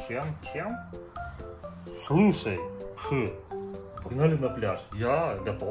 Чем? Слушай, погнали на пляж. Я готов.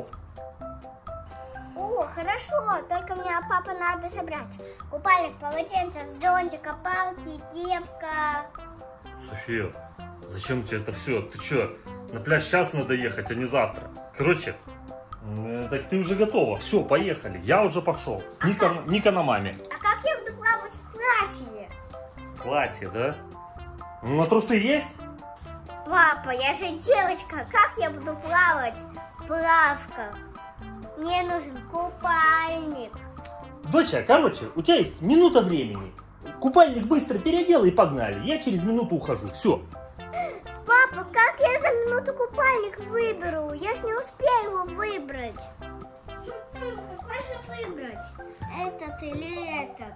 О, хорошо, только мне папа надо собрать купальник, полотенце, зонтик, палки, кепка. София, зачем тебе это все? Ты что, на пляж сейчас надо ехать, а не завтра? Короче, так ты уже готова. Все, поехали. Я уже пошел. Ника на маме. А как я буду плавать в платье? Платье, да? Ну, а трусы есть? Папа, я же девочка, как я буду плавать в плавках? Мне нужен купальник. Доча, короче, у тебя есть минута времени. Купальник быстро переделай и погнали. Я через минуту ухожу. Все. Папа, как я за минуту купальник выберу? Я ж не успею его выбрать. Какой же выбрать? Этот или этот?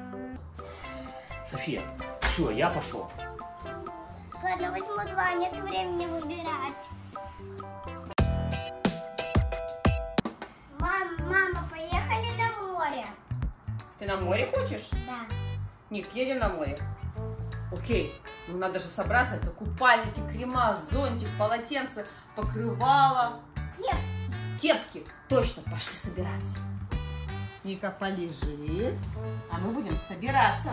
София, все, я пошел. Ладно, возьму два, нет времени выбирать. Мама, поехали на море. Ты на море хочешь? Да. Ник, едем на море. Окей, ну надо же собраться. Это купальники, крема, зонтик, полотенце, покрывало. Кепки. Точно, пошли собираться. Ника полежит, а мы будем собираться.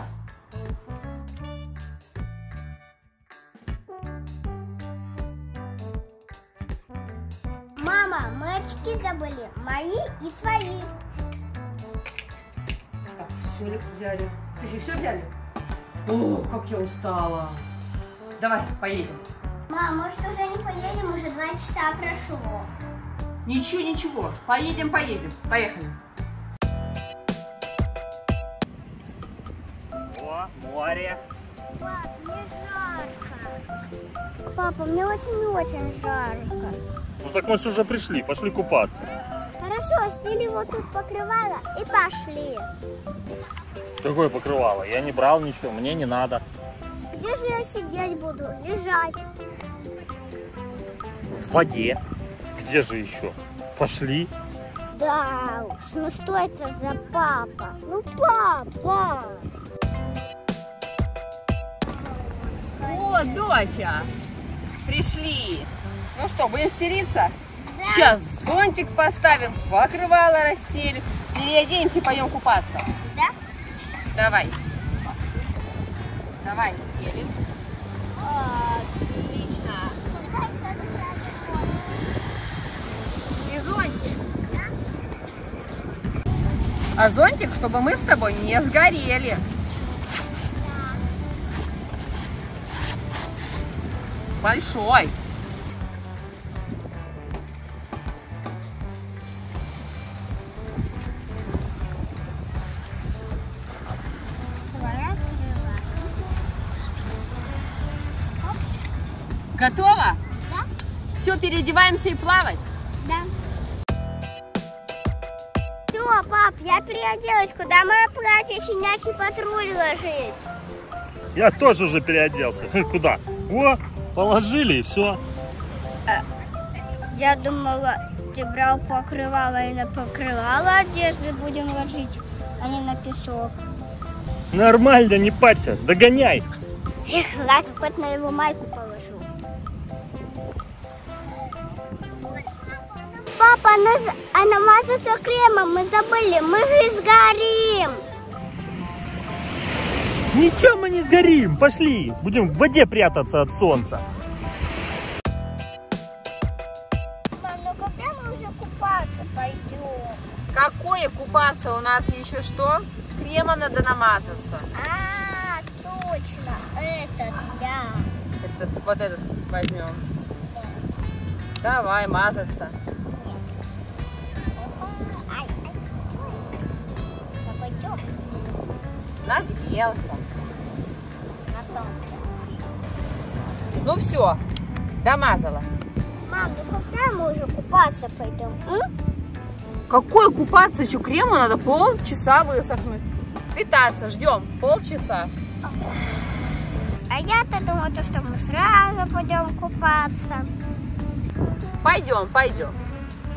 Мама, мы очки забыли. Мои и твои. Так, все ли взяли? Софи, все взяли? О, как я устала. Давай, поедем. Мам, может уже не поедем? Уже 2 часа прошло. Ничего. Поедем. Поехали. О, море. Пап, мне жарко. Папа, мне очень жарко. Ну так мы же уже пришли, пошли купаться. Хорошо, стели вот тут покрывало и пошли. Какое покрывало? Я не брал ничего, мне не надо. Где же я сидеть буду? Лежать. В воде. Где же еще? Пошли. Да уж, ну что это за папа? Ну папа! О, доча! Пришли! Ну что, будем стелиться? Да. Сейчас зонтик поставим, покрывало расстелим, переоденемся и пойдем купаться. Да? Давай стелим. Отлично. Давай что-то сразу. И зонтик. А зонтик, чтобы мы с тобой не сгорели. Большой. Давай открываем. Готово? Да? Все, переодеваемся и плавать. Да. Все, пап, я переоделась. Куда мое платье щенячий патруль ложить? Я тоже уже переоделся. Куда? О, положили и все. Я думала, ты брал покрывало и на покрывало одежды будем ложить, а не на песок. Нормально, не парься, догоняй. Эх, ладно, хоть на его майку положу. Папа, а намазаться кремом мы забыли, мы же сгорим. Ничего мы не сгорим, пошли. Будем в воде прятаться от солнца. Мам, ну когда мы уже купаться пойдем? Какое купаться? У нас еще что? Кремом надо намазаться. А, точно, этот, да. Вот этот возьмем. Давай мазаться. Какой теплый Нагрелся. на солнце. Ну все, домазала. Мам, ну когда мы уже купаться пойдем? Какое купаться? Еще крему надо полчаса высохнуть. Питаться ждем полчаса. А я-то думала, что мы сразу пойдем купаться. Пойдем.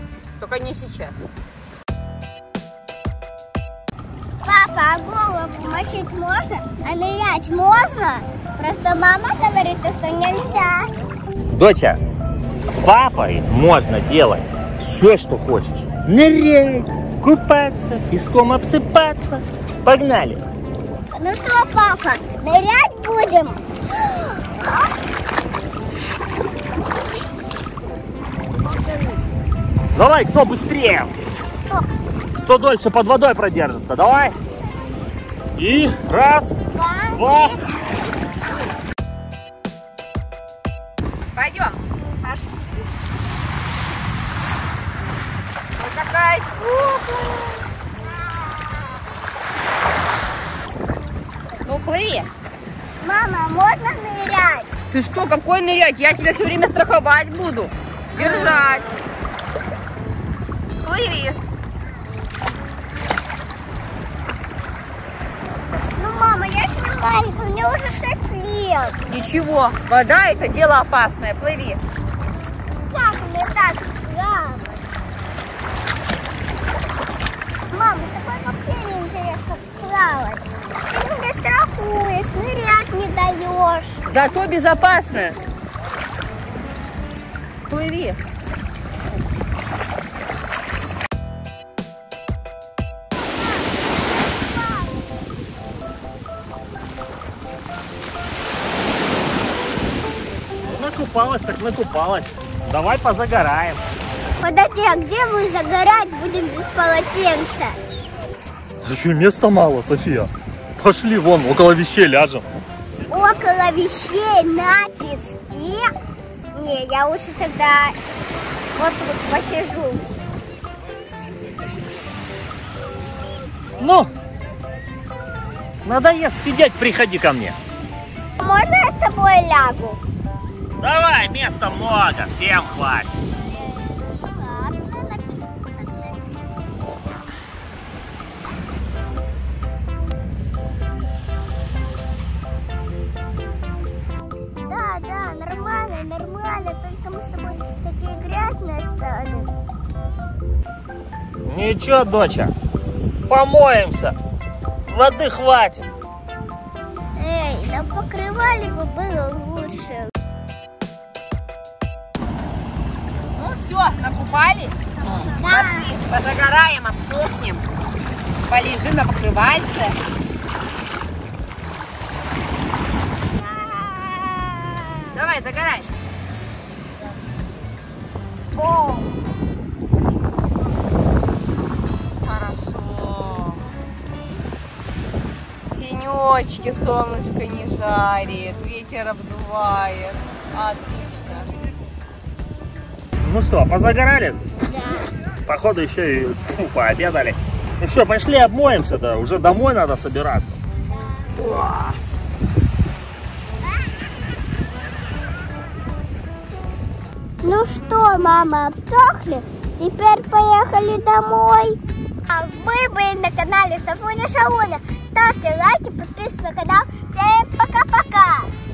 Только не сейчас. Папа, а голову Мочить можно, а нырять можно. Просто мама говорит, что нельзя. Доча, с папой можно делать все, что хочешь. Нырять, купаться, песком обсыпаться. Погнали. Ну что, папа, нырять будем? Давай, кто быстрее? Что? Кто дольше под водой продержится? Давай. И раз, два. Пойдем. Вот такая теплая. Ну, плыви. Мама, можно нырять? Ты что, какой нырять? Я тебя все время страховать буду. Держать. Плыви. Ну, мама, я же не маленькая, мне уже 6 лет. Ничего, вода это дело опасное. Плыви. Как мне так плавать? Мама, с тобой вообще не интересно плавать. Ты меня страхуешь, нырять не даешь. Зато безопасно. Плыви. Накупалась, так накупалась. Давай позагораем. Подожди, а где мы загорать будем без полотенца? Еще места мало, София. Пошли вон, около вещей ляжем. Около вещей на песке? Не, я лучше тогда вот тут посижу. Ну, надоест сидеть, приходи ко мне. Можно я с тобой лягу? Давай, места много, всем хватит. Ладно, на песку тогда. Да, нормально, только мы с тобой такие грязные стали. Ничего, доча, помоемся, воды хватит. Эй, да покрывали бы было лучше. Ну все, накупались? Да. Пошли, позагораем, обсохнем. Полежим на покрывальце. Давай, загорай. О, Хорошо. В тенечке солнышко не жарит, ветер обдувает. Отлично. Ну что, позагорали? да. Походу еще и пообедали. Ну что, пошли обмоемся, да, уже домой надо собираться. Ну что, мама, обсохли? Теперь поехали домой. А вы были на канале Сафуня Шауня. Ставьте лайки, подписывайтесь на канал. Всем пока-пока!